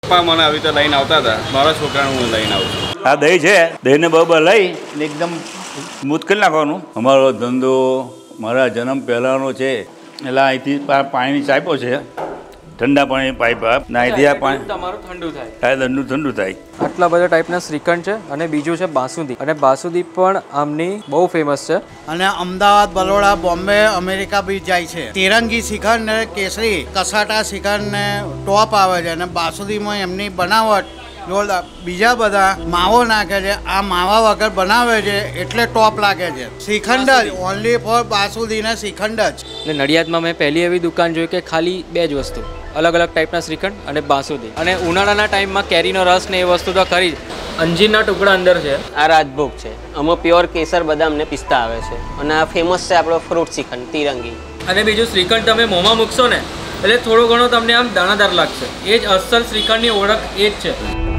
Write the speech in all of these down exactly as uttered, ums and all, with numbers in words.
પપ્પા મને આવી રીતે લઈને આવતા હતા, મારા છોકરાને હું લઈને આવું છું. આ દહીં છે, દહીંને બરાબર લઈ અને એકદમ સ્મૂથ કરી નાખવાનું. અમારો ધંધો મારા જન્મ પહેલાંનો છે, એટલે અહીંથી પાણીની ચાઈપો છે, ઠંડા પાણી પાઇપ ના અહીંથી આ પાણી તમારું ઠંડુ થાય, ઠંડુ ઠંડુ થાય. આટલા બધા ટાઈપના શ્રીખંડ છે અને બીજું છે બાસુંદી, અને બાસુંદી પણ આમની બહુ ફેમસ છે. અને અમદાવાદ, બરોડા, બોમ્બે, અમેરિકા બી જાય છે. તિરંગી શ્રીખંડ ને કેસરી કસાટા શ્રીખંડ ને ટોપ આવે છે, અને બાસુંદીમાં એમની બનાવટ જોરદાર. બીજા બધા માવો નાખે છે, આ માવા વગર બનાવે છે એટલે ટોપ લાગે છે. શ્રીખંડ જ ઓનલી ફોર બાસુંદી ને શ્રીખંડ જ. એટલે નડિયાદમાં મેં પહેલી એવી દુકાન જોઈ કે ખાલી બે જ વસ્તુ, અલગ અલગ ટાઈપના શ્રીખંડ અને બાસુંદી. અને ઉનાળાના ટાઈમમાં કેરીનો રસ ને એ વસ્તુ તો ખરી જ. અંજીરના ટુકડા અંદર છે. આ રાજભોગ છે, આમાં પ્યોર કેસર બદામ ને પિસ્તા આવે છે, અને આ ફેમસ છે આપણો ફ્રૂટ શ્રીખંડ તિરંગી. અને બીજું શ્રીખંડ તમે મોંમાં મૂકશો ને એટલે થોડો ઘણો તમને આમ દાણાદાર લાગશે. એ જ અસલ શ્રીખંડની ઓળખ એ જ છે.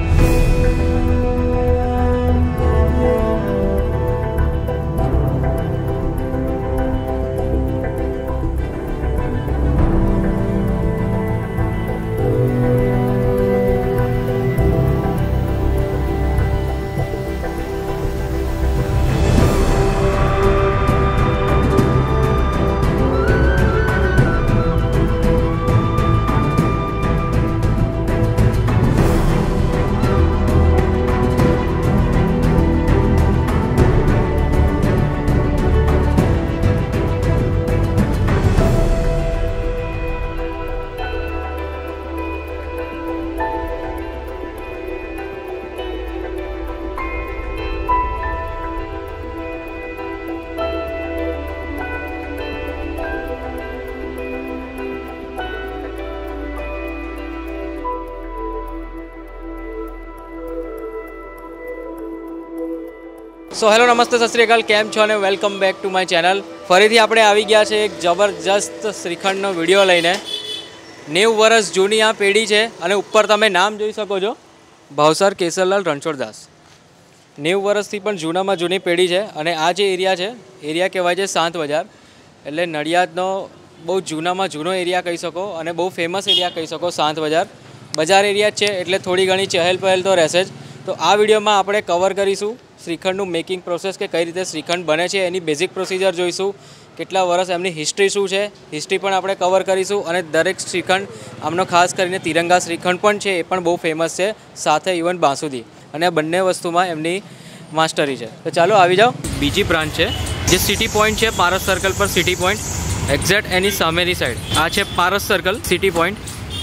સો હેલો, નમસ્તે, સત શ્રી અકાલ, કેમ છો અને welcome back to my channel. ફરીથી આપણે આવી ગયા છે એક જબરજસ્ત શ્રીખંડનો વિડીયો લઈને. નેવું વર્ષ જૂની આ પેઢી છે અને ઉપર તમે નામ જોઈ શકો છો, ભાવસર કેસરલાલ રણછોડદાસ. નેવું વર્ષથી પણ જૂનામાં જૂની પેઢી છે. અને આ જે એરિયા છે, એરિયા કહેવાય છે સાંત બજાર. એટલે નડિયાદનો બહુ જૂનામાં જૂનો એરિયા કહી શકો અને બહુ ફેમસ એરિયા કહી શકો સાંત બજાર. બજાર એરિયા જ છે એટલે થોડી ઘણી ચહેલ પહેલ તો રહેશે જ. તો આ વિડીયોમાં આપણે કવર કરીશું શ્રીખંડનું મેકિંગ પ્રોસેસ, કે કઈ રીતે શ્રીખંડ બને છે, એની બેઝિક પ્રોસિજર જોઈશું, કેટલા વર્ષ એમની હિસ્ટ્રી શું છે, હિસ્ટ્રી પણ આપણે કવર કરીશું. અને દરેક શ્રીખંડ આમનો ખાસ કરીને તિરંગા શ્રીખંડ પણ છે, એ પણ બહુ ફેમસ છે, સાથે ઇવન બાસુંદી. અને આ બંને વસ્તુમાં એમની માસ્ટરી છે. તો ચાલો આવી જાઓ. બીજી બ્રાન્ચ છે જે સિટી પોઈન્ટ છે, પારસ સર્કલ પર સિટી પોઈન્ટ, એક્ઝેક્ટ એની સામેની સાઈડ. આ છે પારસ સર્કલ સિટી પોઈન્ટ,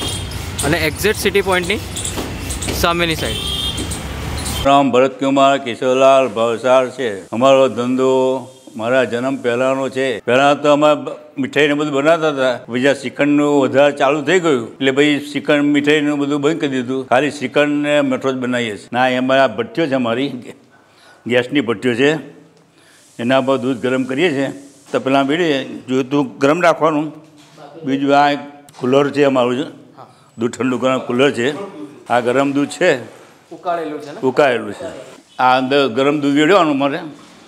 અને એક્ઝેક્ટ સિટી પોઈન્ટની સામેની સાઈડ રામ ભરતકુમાર કેશવલાલ ભાવસાર છે. અમારો ધંધો મારા જન્મ પહેલાંનો છે. પહેલાં તો અમે મીઠાઈને બધું બનાવતા હતા, બીજા શ્રીખંડનું વધારે ચાલુ થઈ ગયું એટલે ભાઈ શ્રીખંડ મીઠાઈનું બધું બંધ કરી દીધું. ખાલી શ્રીખંડને મીઠો જ બનાવીએ છીએ. ના, એમાં આ ભઠ્ઠીઓ છે, અમારી ગેસની ભઠ્ઠીઓ છે, એના પર દૂધ ગરમ કરીએ છીએ. તો પહેલાં બીડી જોઈતું ગરમ રાખવાનું. બીજું આ કુલર છે અમારું, છે દૂધ ઠંડુ કરવાનું કુલર છે. આ ગરમ દૂધ છે, ઉકાળેલું છે, ઉકાળેલું છે. આ અંદર ગરમ દૂધ વેડવાનું મારે.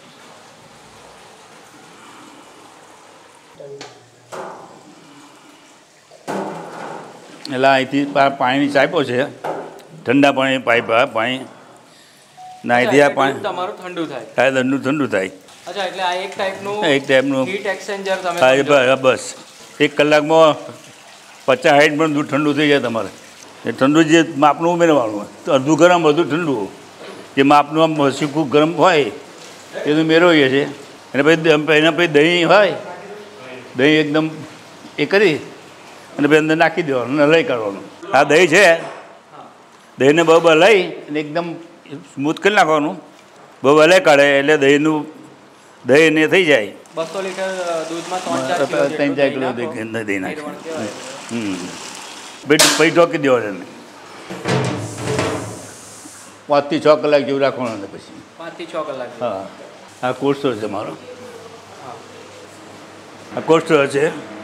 એટલે અહીંથી પાણીની ચાઈપો છે, ઠંડા પાણી પાઇપ પાણી ના અહીંથી આ પાણી તમારું ઠંડુ થાય, ઠંડુ ઠંડુ થાય. અચ્છા, એટલે આ એક ટાઈપનું એક ટાઈપનું હીટ એક્સચેન્જર તમે. બસ એક કલાકમાં પચાસ સાઠ પણ દૂધ ઠંડુ થઈ જાય તમારે. એ ઠંડુ જે માપનું ઉમેરવાનું, તો અડધું ગરમ અડધું ઠંડુ, જે માપનું આમ શીખું ગરમ હોય એ તો મેળવીએ છીએ. અને પછી એના પછી દહીં હોય, દહીં એકદમ એ કરી અને પછી અંદર નાખી દેવાનું અને લઈ કાઢવાનું. આ દહીં છે, દહીંને બરાબર લઈ અને એકદમ સ્મૂથ કરી નાખવાનું. બરાબર લઈ કાઢે એટલે દહીંનું દહીં ને થઈ જાય. બસો લીટર દૂધમાં ત્રણ ચાર કિલો દહીં નાખે. હમ પછી ઢોકી દેવાનું. પાંચથી છ કલાક જેવું રાખવાનું. પછી પાંચથી છ કલાક. હા, આ કોસ્ટર છે મારો. આ કોસ્ટર છે.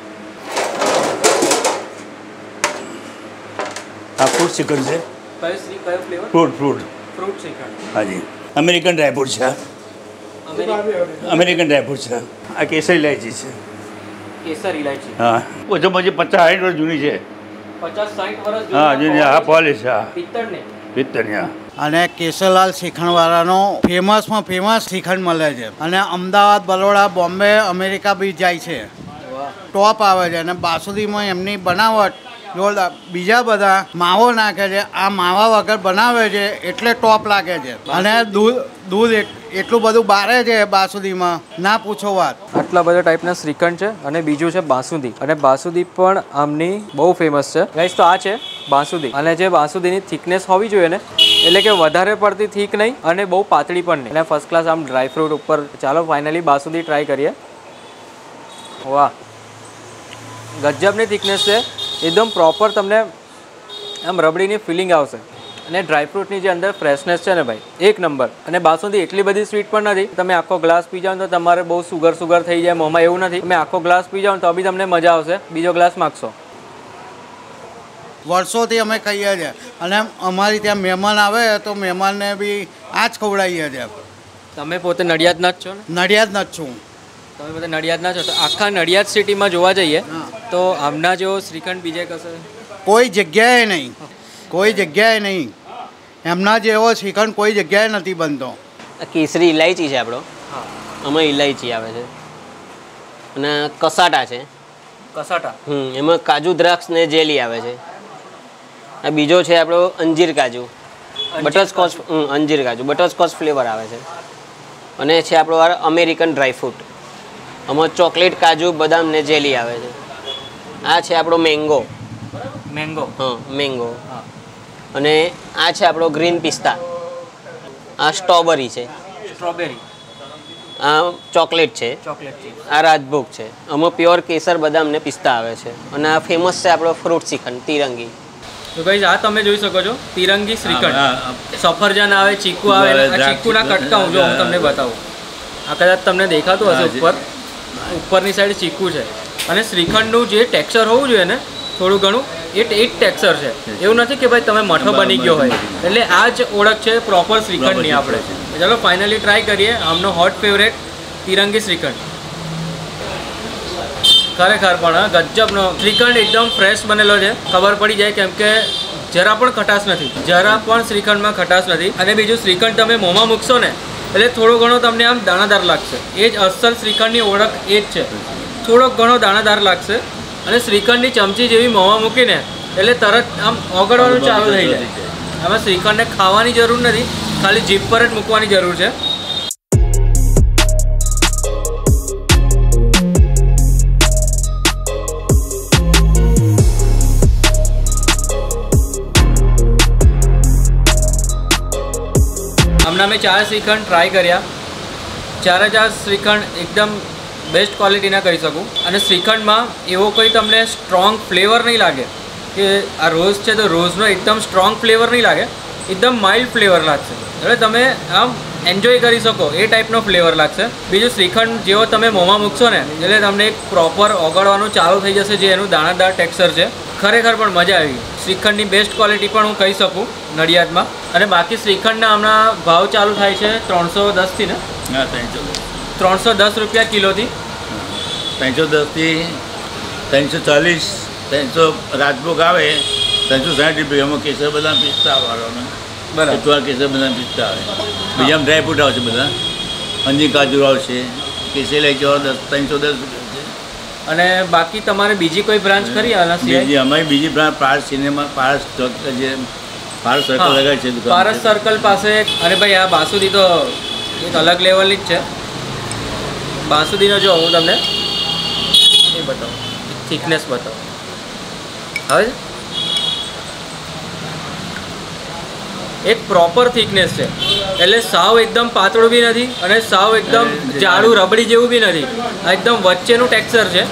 આ ફ્રૂટ શ્રીખંડ છે. Fruit fruit fruit shrikhand. હાજી, અમેરિકન ડ્રાયફ્રૂટ છે. અમેરિકન ડ્રાયફ્રૂટ છે. આ કેસર ઇલાયચી છે. કેસર ઇલાયચી. હા, ઓછામાં ઓછી પચાસ સાઠ વર્ષ જૂની છે. પચાસ સાઠ વર્ષ હા હજી હા પોલિશ હા પિત્તળની પિત્તળની હા. અને કેશરલાલ શ્રીખંડવાળાનો ફેમસમાં ફેમસ શ્રીખંડ મળે છે. અને અમદાવાદ, બરોડા, બોમ્બે, અમેરિકા બી જાય છે. ટોપ આવે છે. અને બાસુંદીમાં એમની બનાવટ જોરદાર. બીજા બધા માવો નાખે છે, આ માવા વગર બનાવે છે એટલે ટોપ લાગે છે. અને દૂધ દૂધ એટલું બધું બારે છે બાસુંદીમાં, ના પૂછો વાત. આટલા બધા ટાઈપના શ્રીખંડ છે અને બીજું છે બાસુંદી. અને બાસુંદી પણ આમની બહુ ફેમસ છે ગાઈસ. તો આ છે બાસુંદી. અને જે બાસુંદીની થિકનેસ હોવી જોઈએ ને, એટલે કે વધારે પડતી થીક નહીં અને બહુ પાતળી પણ નહીં. અને ફર્સ્ટ ક્લાસ આમ ડ્રાયફ્રૂટ ઉપર. ચાલો ફાઇનલી બાસુંદી ટ્રાય કરીએ. વાહ, ગજબની થિકનેસ છે. એકદમ પ્રોપર તમને આમ રબડીની ફિલિંગ આવશે. અને ડ્રાયફ્રૂટની જે અંદર ફ્રેશનેસ છે ને ભાઈ, એક નંબર. અને બાસુંદી એટલી બધી સ્વીટ પણ નથી. તમે આખો ગ્લાસ પી જાઓ તો તમારે બહુ સુગર સુગર થઈ જાય મોંમાં, એવું નથી. તમે આખો ગ્લાસ પી જાઓ તો બી તમને મજા આવશે, બીજો ગ્લાસ માગશો. વર્ષોથી અમે કહીએ છીએ. અને અમારી ત્યાં મહેમાન આવે તો મહેમાનને બી આ જ ખવડાવીએ છીએ. તમે પોતે નડિયાદના જ છો ને? નડિયાદના જ છું. તમે પોતે નડિયાદના છો. તો આખા નડિયાદ સિટીમાં જોવા જઈએ તો આમના જેવો શ્રીખંડ બીજે કશે કોઈ જગ્યાએ નહીં, કોઈ જગ્યાએ નહીં. એમના જેવો શ્રીખંડ કોઈ જગ્યાએ નથી બનતો. કેસરી ઇલાયચી છે આપણો, આમાં ઇલાયચી આવે છે. અને કસાટા છે. કસાટા? હમ એમાં કાજુ દ્રાક્ષ ને જેલી આવે છે. આ બીજો છે આપણો અંજીર કાજુ, બટરસ્કોચ. અંજીર કાજુ બટરસ્કોચ ફ્લેવર આવે છે. અને છે આપણો અમેરિકન ડ્રાયફ્રૂટ, આમાં ચોકલેટ, કાજુ, બદામ ને જેલી આવે છે. આ છે આપણો મેંગો. મેંગો? હા મેંગો. અને આ છે આપણો ગ્રીન પિસ્તા. આ સ્ટ્રોબેરી છે. સ્ટ્રોબેરી. આ ચોકલેટ છે. ચોકલેટ છે. આ રાજભોગ છે. આમાં પ્યોર કેસર, બદામ ને પિસ્તા આવે છે. અને આ ફેમસ છે આપણો ફ્રૂટ શ્રીખંડ તિરંગી. તો ગાઈસ આ તમે જોઈ શકો છો તિરંગી શ્રીખંડ. સફરજન આવે, ચીકુ આવે. આ ચીકુના કટકા હું જો હું તમને બતાવું. આ કદાચ તમને દેખાતું હશે ઉપર, ઉપરની સાઈડ ચીકુ છે. અને શ્રીખંડનું જે ટેક્સચર હોવું જોઈએ ને થોડું ઘણું, એ એ જ ટેક્સચર છે. એવું નથી કે ભાઈ તમે મઠો બની ગયો હોય. એટલે આ જ ઓળખ છે પ્રોપર શ્રીખંડની આપણે. ચાલો ફાઇનલી ટ્રાય કરીએ આમનો હોટ ફેવરેટ તિરંગી શ્રીખંડ. ખરેખર પણ ગજબનો શ્રીખંડ, એકદમ ફ્રેશ બનેલો છે. ખબર પડી જાય કેમ કે જરા પણ ખટાશ નથી, જરા પણ શ્રીખંડમાં ખટાશ નથી. અને બીજું શ્રીખંડ તમે મોંમાં મૂકશો ને એટલે થોડો ઘણો તમને આમ દાણાદાર લાગશે. એ જ અસલ શ્રીખંડની ઓળખ એ જ છે, થોડોક ઘણો દાણાદાર લાગશે. અને શ્રીખંડની ચમચી જેવી મોંમાં મૂકીને એટલે તરત આમ ઓગળવાનું ચાલુ થઈ જાય. આમાં શ્રીખંડને ખાવાની જરૂર નથી, ખાલી જીભ પર જ મૂકવાની જરૂર છે. હમણાં મેં ચાર શ્રીખંડ ટ્રાય કર્યા. ચારે ચાર શ્રીખંડ એકદમ બેસ્ટ ક્વોલિટીના કહી શકું. અને શ્રીખંડમાં એવો કોઈ તમને સ્ટ્રોંગ ફ્લેવર નહીં લાગે કે આ રોઝ છે તો રોઝનો એકદમ સ્ટ્રોંગ ફ્લેવર નહીં લાગે, એકદમ માઇલ્ડ ફ્લેવર લાગશે. એટલે તમે આમ એન્જોય કરી શકો એ ટાઈપનો ફ્લેવર લાગશે. બીજું શ્રીખંડ જેવો તમે મોંમાં મૂકશો ને એટલે તમને એક પ્રોપર ઓગળવાનું ચાલુ થઈ જશે, જે એનું દાણાદાર ટેક્સચર છે. ખરેખર પણ મજા આવી. શ્રીખંડની બેસ્ટ ક્વોલિટી પણ હું કહી શકું નડિયાદમાં. અને બાકી શ્રીખંડના હમણાં ભાવ ચાલુ થાય છે ત્રણસો દસથી ને? હા ત્રણસો દસ ત્રણસો દસ રૂપિયા કિલોથી. ત્રણસો દસથી ત્રણસો ચાલીસ. ત્રણસો રાજભોગ આવે ત્રણસો સાઠ રૂપિયા. એમાં કેસર બદામ પિસ્તા વાળો બરાબર. કેસર બદામ પિસ્તા આવે. બીજા ડ્રાયફ્રૂટ આવશે બધા. અંજીર કાજુ આવશે. કેસર લઈ જવા દસ ત્રણસો દસ રૂપિયા છે. અને બાકી તમારે બીજી કોઈ બ્રાન્ચ ખરી આના સિવાય? બીજી અમારી બીજી બ્રાન્ચ પારસ સિનેમા, પારસ જે પારસ સર્કલ લગાવી છે દુકાન. પારસ સર્કલ પાસે. અને ભાઈ આ બાસુદી તો એક અલગ લેવલની જ છે. બાસુદીનો જો હું તમને એ બતાવું, થિકનેસ બતાવું. હવે એક પ્રોપર થિકનેસ છે, એટલે સાવ એકદમ પાતળું બી નથી અને સાવ એકદમ જાડું રબડી જેવું બી નથી. આ એકદમ વચ્ચેનું ટેક્સચર છે.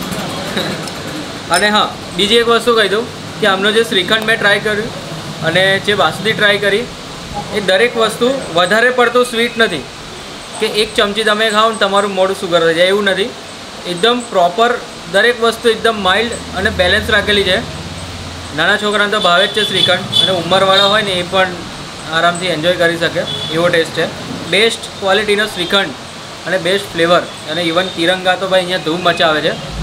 અને હા, બીજી એક વસ્તુ કહી દઉં કે આમનો જે શ્રીખંડ મેં ટ્રાય કર્યું અને જે બાસુદી ટ્રાય કરી, એ દરેક વસ્તુ વધારે પડતું સ્વીટ નથી કે એક ચમચી તમે ખાઓ ને તમારું મોઢું સુગર થઈ જાય, એવું નથી. એકદમ પ્રોપર દરેક વસ્તુ એકદમ માઇલ્ડ અને બેલેન્સ રાખેલી છે. નાના છોકરાને તો ભાવે જ છે શ્રીખંડ, અને ઉંમરવાળા હોય ને એ પણ આરામથી એન્જોય કરી શકે એવો ટેસ્ટ છે. બેસ્ટ ક્વોલિટીનો શ્રીખંડ અને બેસ્ટ ફ્લેવર. અને ઇવન તિરંગા તો ભાઈ અહીંયા ધૂમ મચાવે છે.